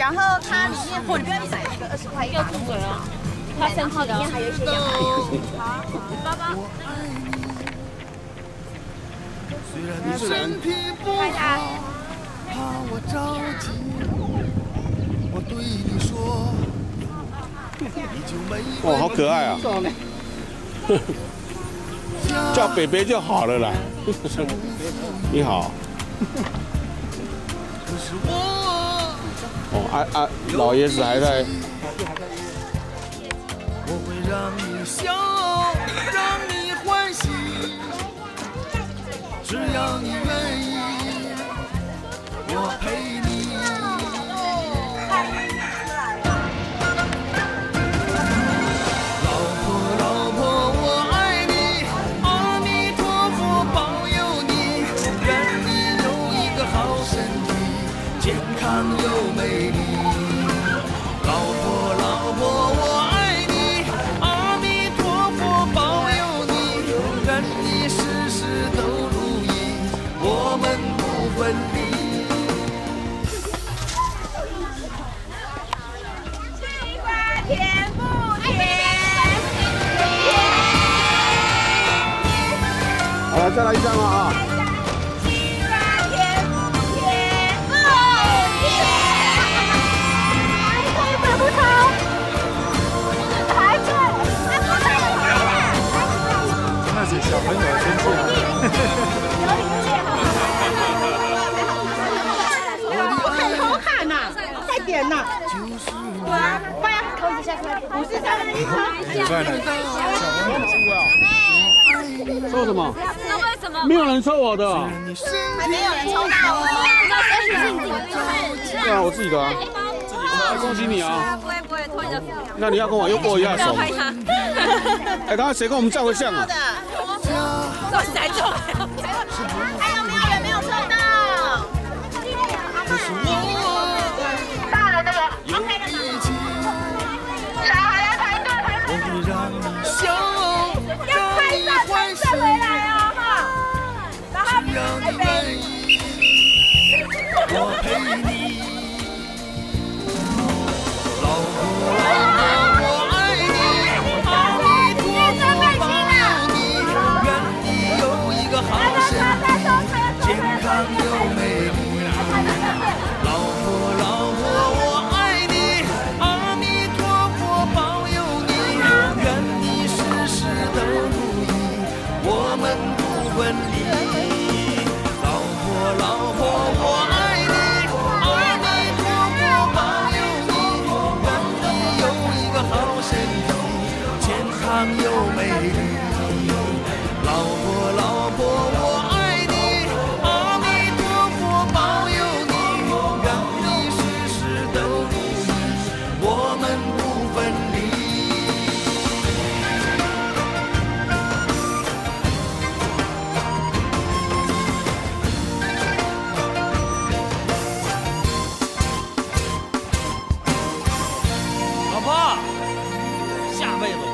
然后它里面你不要一直买个20块一把， 住嘴了，他生气了。 里面还有一些羊排。好，爸爸。 你身体不好，怕我着急，我对你说，你就没哇，好可爱啊！叫北北就好了啦。你好。 可是我， 老爷子还在。 我会让你笑，让你欢喜，只要你愿意，我陪你。老婆，我爱你，阿弥陀佛保佑你，愿你有一个好身体，健康又美丽。老婆，我爱你，阿弥陀佛保佑你，愿你事事都如意，我们不分离。 西瓜甜不甜？ 好了，再来一张了啊！ 西瓜甜不甜？不甜。排队不同，排队， 那是小朋友生气了。 很好看呐，快点呐！对啊，快呀，扣子下出来，53.1 快点， 抽什么？ 那为什么？ 没有人抽我的。 还没有人抽到哦。 对啊，我自己的啊。恭喜你啊！ 不会，托你的福。 那你要跟我又握一下手。 拍他。 哎，刚刚谁跟我们照个相啊？ 到底谁中？ 还有没有人没有抽到？大了这个 ，OK 了吗？小孩来排队， 我会让你笑， 要拍照才再回来哦，哈。然后只要你愿意，我陪你。老婆，我爱你，阿弥陀佛保佑你，愿你有一个好身体，健康又美丽。老婆，我爱你，阿弥陀佛保佑你，愿你事事都如意，我们不分离。老婆，我爱你，阿弥陀佛保佑你，愿你有一个好身体，健康又美丽。老婆，我爱你，阿弥陀佛保佑你，愿你事事都如意，我们不分离。老婆，下辈子